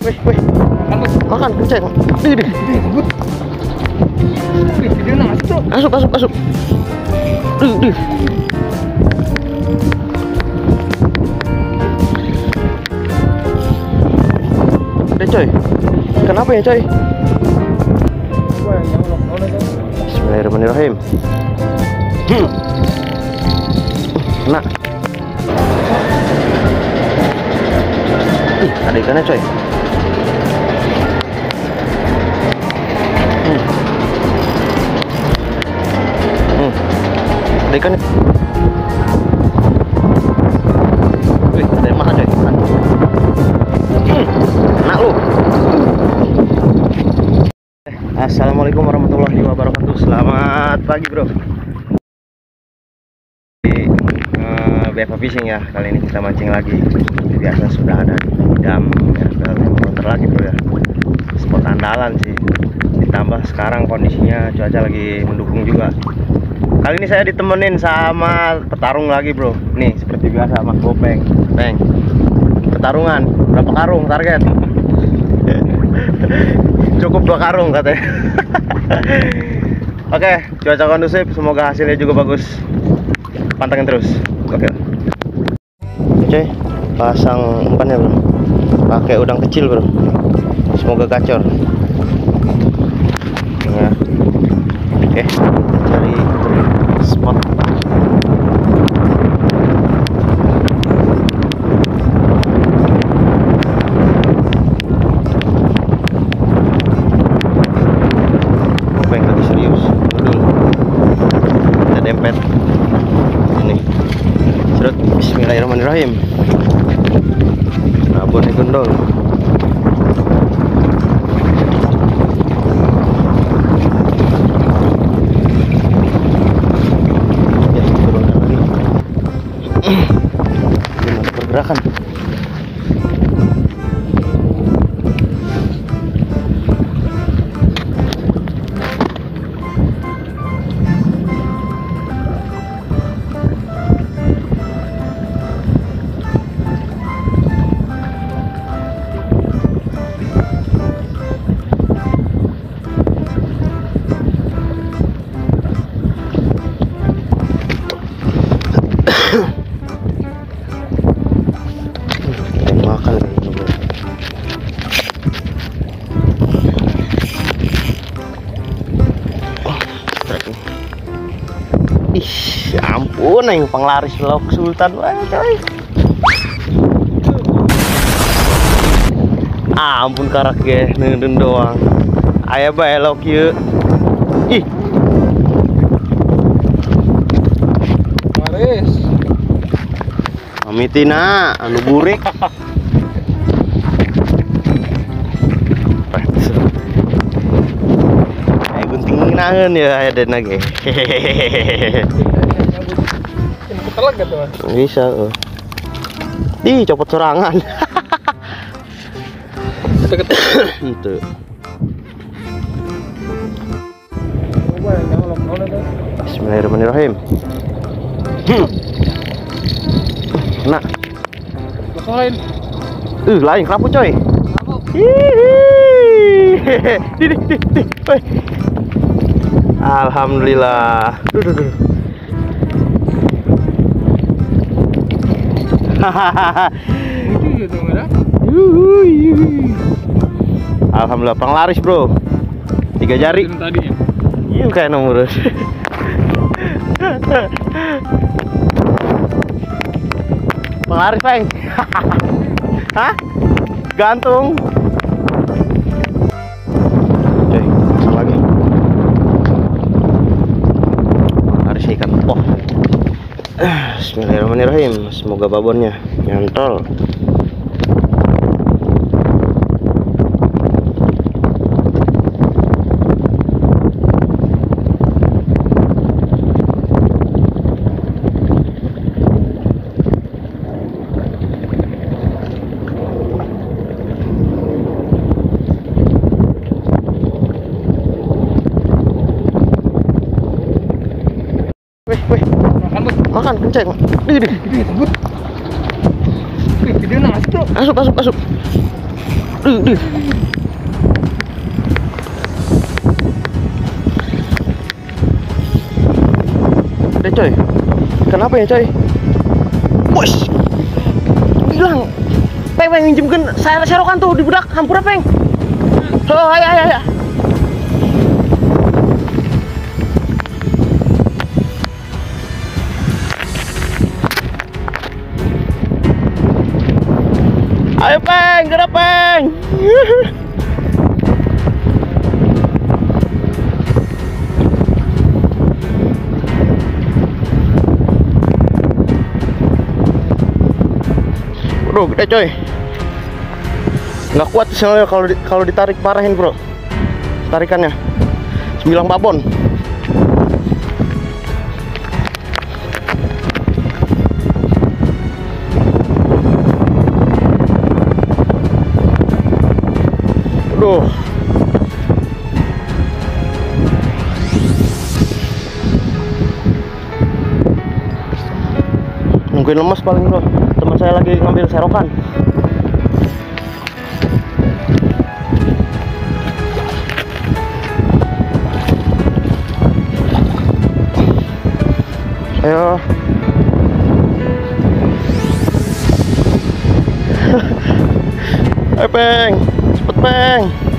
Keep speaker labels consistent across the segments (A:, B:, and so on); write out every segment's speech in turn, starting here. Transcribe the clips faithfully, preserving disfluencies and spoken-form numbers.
A: wih, wih. Makan, kenceng. Dih, dih, dih. Dia masuk, masuk, masuk, masuk. Dih, dih. Udah coy. Kenapa ya coy? Bismillahirrahmanirrahim. Hmm. Kena. Ih, ada ikannya coy. Hmm. Hmm. Ada ikannya. Wih, ada yang makan coy. Hmm. Kena lu. Assalamualaikum warahmatullahi wabarakatuh. Selamat pagi bro. Di uh, B F A Fishing ya. Kali ini kita mancing lagi. Seperti biasa sudah ada di dam ya, motor lagi bro ya. Spot andalan sih. Ditambah sekarang kondisinya cuaca lagi mendukung juga. Kali ini saya ditemenin sama petarung lagi bro. Nih seperti biasa Mas Bopeng. Peng. Pertarungan berapa karung target? Cukup dua karung katanya. Oke, cuaca kondusif, semoga hasilnya juga bagus. Pantengin terus. Oke. Oke, pasang umpannya bro. Pakai udang kecil bro. Semoga gacor. Ya. Oke, cari spot. Dempet ini serut. Bismillahirrahmanirrahim. Abon gondol. Ya turunan lagi. Gimana pergerakan? Makan ini bro. Ih, ampun yang penglaris lok sultan wah coy. Ah, ampun karak ge neun doang. Aya bae lok ieu. Ih. Laris. Pamitina anu burik. Kayak gunting nangeun ya aya dena ge. Ketelak gitu Mas. Bisa. Uh. Ih, copot sorangan. Itu. Bismillahirrahmanirrahim. Hmm. Kena. Lain. Uh, lain kerapu coy. Hihihi. Di di di di. Alhamdulillah. Duh duh duh. Hahaha. Lucu gitu enggak? Alhamdulillah penglaris bro. Tiga jari. Tadi ya. Iya kayak nomor. Penglaris peng. Hah? Gantung. Oke, pasang lagi. Penglaris ikan poh. Bismillahirrahmanirrahim. Semoga babonnya nyantol. Wih, wih. Makan, kenceng. Dih, dih, dih. Dia masuk, masuk, masuk, masuk. Duh, duh. Deh coy, kenapa ya coy? Bos, bilang, peng peng minjemkan saya serokan tuh di budak, hampura peng. Oh, ayo ayo ayo. Ayo peng, gerak peng. Bro, gede coy. Nggak kuat soalnya kalau di, kalau ditarik parahin bro. Tarikannya sembilan babon. Aduh. Nungguin lemes paling bro. Teman saya lagi ngambil serokan. Ayo. Ayo peng, cepet peng.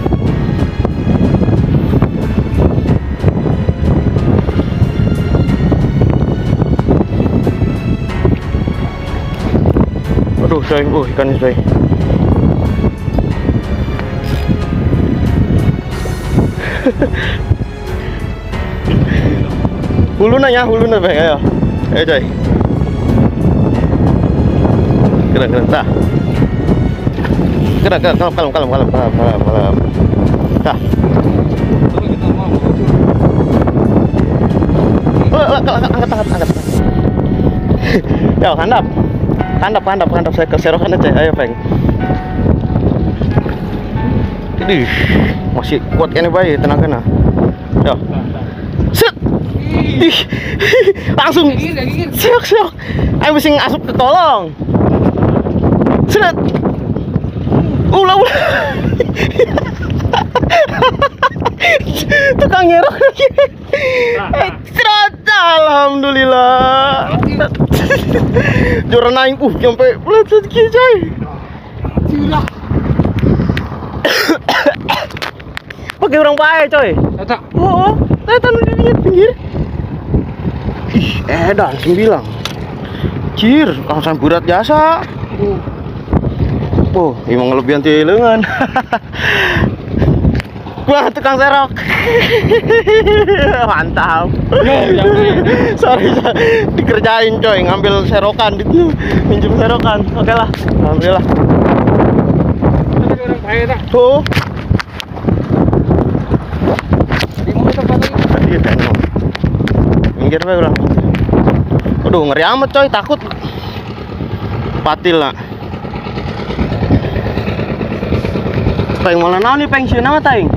A: Aduh coy, uh ikannya coy. Huluna ya, huluna peng, ayo. Ayo coy. Gerak gerak tah. Gerak gerak kalem kalem kalem kalem kalem kalem kalem. Tah. Oh, angkat angkat angkat. Yo, handap. Handap handap handap saya ke serokan aja. Ayo peng. Idih, masih kuat kan bayi tenaganya. Yo. Set. Ih, langsung siok siok. Ayo mesti asup ke kolong. Seret. Ulah ulah. Tukang nyerok lagi. Seret. Alhamdulillah. Jora naik uh sampai lecut gitu coy. Pakai orang baik coy.
B: Eta.
A: Oh, eta nu di pinggir. Ih, edan sembilan. Cir, langsung berat jasa. Oh, emang ngelebihan tilengan. Wah, tukang serok. Mantap. Sorry, dikerjain coy, ngambil serokan gitu, minjem serokan. Oke lah, alhamdulillah.
B: Orang baik tak?
A: Tuh.
B: Di mana tempat lagi?
A: Iya, tengok. Minggir bae ulang. Aduh, ngeri amat coy, takut. Patil lah. Peng malah naon nih peng sieuna mah taing.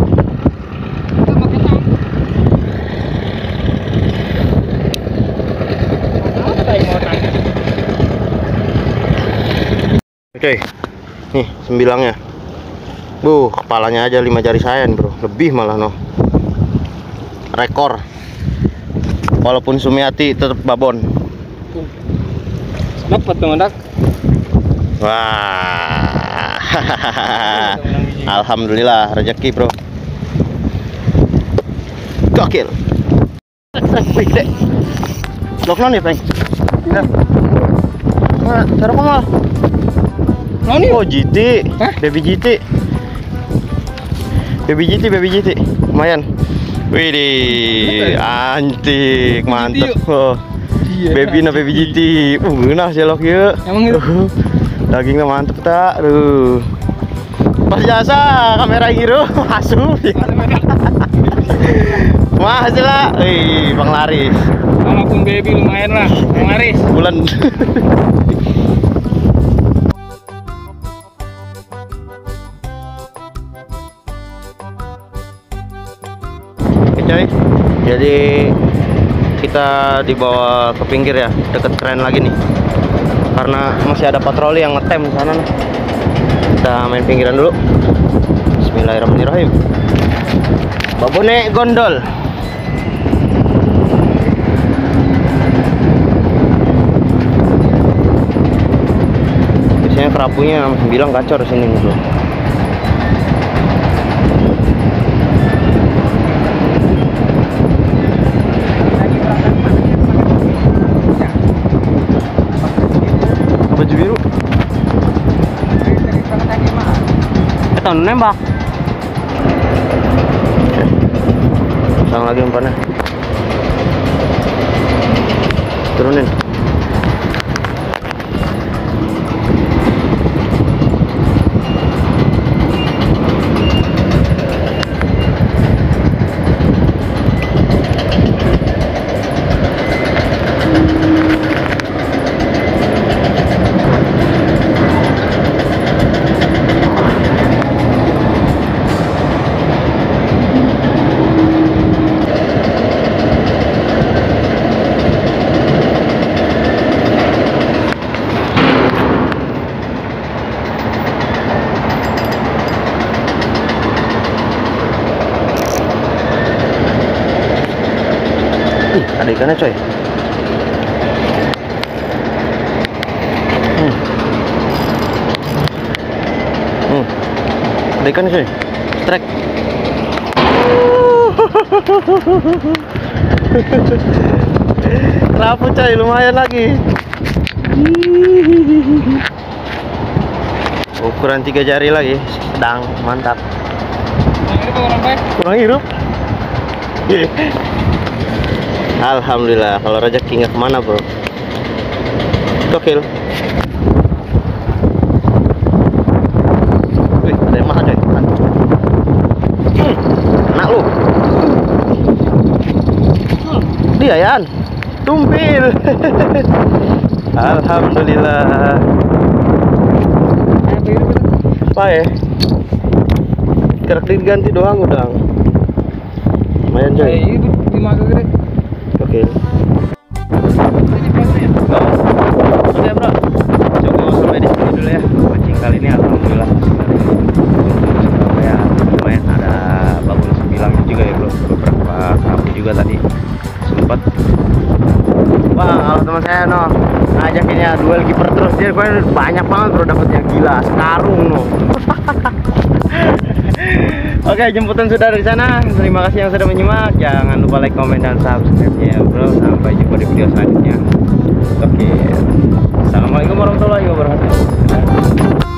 A: Oke, nih sembilangnya. Buh, kepalanya aja lima jari saya nih bro, lebih malah noh. Rekor. Walaupun Sumiati tetap babon.
B: Dapat teman dak.
A: Wah, alhamdulillah rezeki bro. Gokil. Wih gede. Loknon ya peng. Nah, cara apa malah? Oh G T, hah? Baby G T, baby G T, baby G T, lumayan. Widih, antik, mantep. Oh, baby na baby G T, uh, nah selok ya.
B: Emang gitu?
A: Dagingnya mantep tak, aduh. Pas jasa kamera hero masuk. Masih lah, wih, Bang Laris.
B: Walaupun baby lumayan lah, Bang Laris.
A: Bulan. Coy, jadi kita dibawa ke pinggir ya, deket keren lagi nih, karena masih ada patroli yang ngetem sana nih. Kita main pinggiran dulu. Bismillahirrahmanirrahim. Babone gondol. Biasanya kerapunya bilang gacor sini nih bro. Baju biru. Kita nembak. Pasang lagi umpannya. Turunin. Ih, ada ikannya coy. Hmm. Hmm. Ada ikannya coy. Strike. Kerapu coy, lumayan lagi. Ukuran tiga jari lagi, sedang mantap. Kurang hidup. Alhamdulillah, kalau rezeki nggak kemana bro. Gokil. Wih, ada yang mahal coy. Hmm, enak lu. Dia Yan, tumpil. Alhamdulillah. Apa ya? Kerak diganti doang udah. Lumayan coy.
B: lima gede.
A: Oke. Oke bro, cukup sampai di sini dulu ya. Mancing kali ini alhamdulillah ya, lumayan ada babon sembilan juga ya bro. Beberapa kerapu juga tadi sempat. Wah, kalau teman saya no ngajakinnya duel kiper terus, dia gue banyak banget bro dapetnya, gila sekarung no. Oke, jemputan sudah dari sana. Terima kasih yang sudah menyimak. Jangan lupa like, komen, dan subscribe-nya ya bro. Sampai jumpa di video selanjutnya. Oke. Assalamualaikum warahmatullahi wabarakatuh.